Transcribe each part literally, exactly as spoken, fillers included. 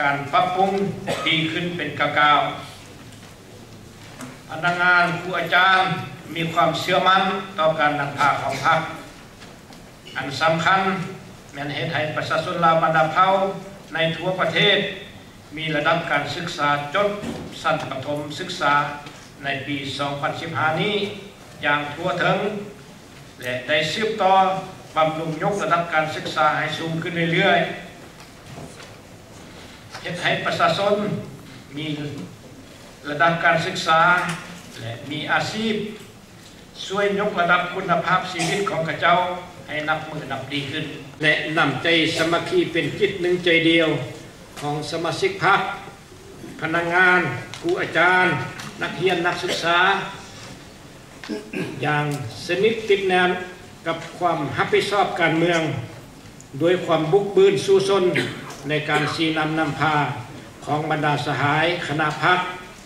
การปรับปรุงดีขึ้นเป็นก้าวๆพนักงานครูอาจารย์มีความเชื่อมั่นต่อการนำพาของพรรคอันสำคัญแม้นเหตุให้ประชาชนลาวบรรดาเผ่าในทั่วประเทศมีระดับการศึกษาจบชั้นประถมศึกษาในปี สองพันสิบห้า นี้อย่างทั่วถึงและได้สืบต่อบำรุงยกระดับการศึกษาให้สูงขึ้นเรื่อยๆเฮ็ดให้ประชาชนมีระดับการศึกษาและมีอาชีพช่วยยกระดับคุณภาพชีวิตของข้าเจ้าให้นับมือนับดีขึ้นและนำใจสามัคคีเป็นจิตหนึ่งใจเดียวของสมาชิกพรรคพนักงานครูอาจารย์นักเรียนนักศึกษาอย่างสนิทติดแนมกับความรับผิดชอบการเมืองโดยความบุกบืนสู้ซนในการชี้นำนำพาของบรรดาสหายคณะพรรค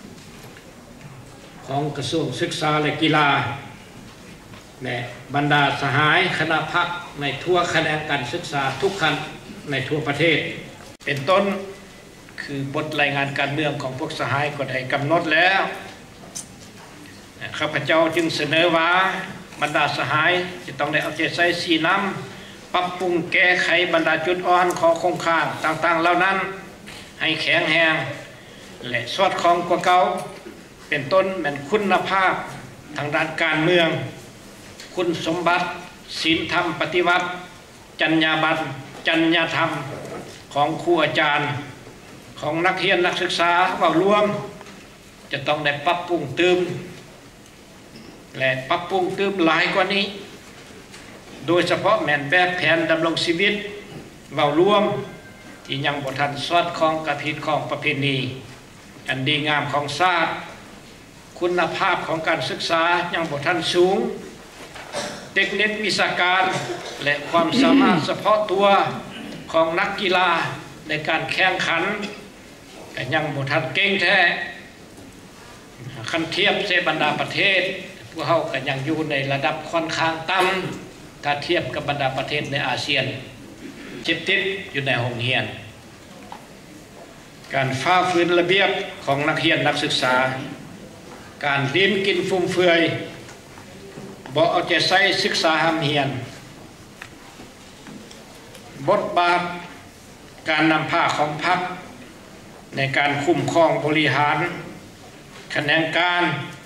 ของกระทรวงศึกษาและกีฬาและบรรดาสหายคณะพรรคในทั่วแขนงการศึกษาทุกขั้นในทั่วประเทศเป็นต้นคือบทรายงานการเมืองของพวกสหายก็ได้กำหนดแล้วข้าพเจ้าจึงเสนอว่าบรรดาสหายจะต้องได้เอาใจใส่สีน้ำปรับปรุงแก้ไขบรรดาจุดอ่อนข้อคงค้างต่างๆเหล่านั้นให้แข็งแรงและสอดคล้องกว่าเก่าเป็นต้นแม่นคุณภาพทางด้านการเมืองคุณสมบัติศีลธรรมปฏิวัติจรรยาบรรณจรรยธรรมของครูอาจารย์ของนักเรียนนักศึกษาว่ารวมจะต้องได้ปรับปรุงเติมและปรับปรุงเติมหลายกว่านี้โดยเฉพาะแม่นแบบแผนดำรงชีวิตว่ารวมที่ยังบ่ทันสอดคล้องกับพิธีของประเพณีอันดีงามของชาติคุณภาพของการศึกษายังบ่ทันสูงเทคนิควิชาการและความสามารถเฉพาะตัวของนักกีฬาในการแข่งขันก็ยังบ่ทันเก่งแท้คันเทียบเสบรรดาประเทศพวกเขาก็ยังอยู่ในระดับค่อนข้างต่ำถ้าเทียบกับบรรดาประเทศในอาเซียนจิบติดอยู่ในห้องเรียนการฝ่าฝืนระเบียบของนักเรียนนักศึกษาการลิ้มกินฟุ่มเฟือยบ่เอาใจใส่ศึกษาห้ามเรียนบทบาทการนำพาของพรรคในการคุ้มครองบริหารแขนงการ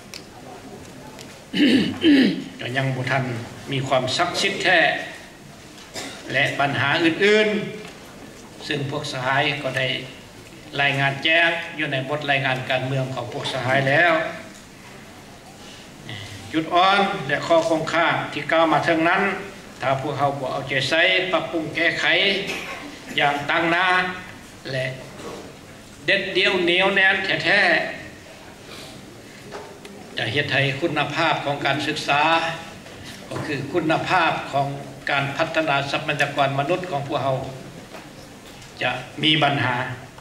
ก็ยังบ่ทันมีความศักดิ์สิทธิ์แท้และปัญหาอื่นๆซึ่งพวกสหายก็ได้รายงานแจ้งอยู่ในบทรายงานการเมืองของพวกสหายแล้วจุดอ่อนและข้อคงค้างที่กล่าวมาถึงนั้นถ้าพวกเขาบ่เอาใจใส่ปรับปรุงแก้ไขอย่างตั้งหน้าและเด็ดเดี่ยวเหนียวแน่นแท้ๆจะเฮ็ดให้คุณภาพของการศึกษาก็คือคุณภาพของการพัฒนาทรัพยากรมนุษย์ของพวกเขาจะมีปัญหา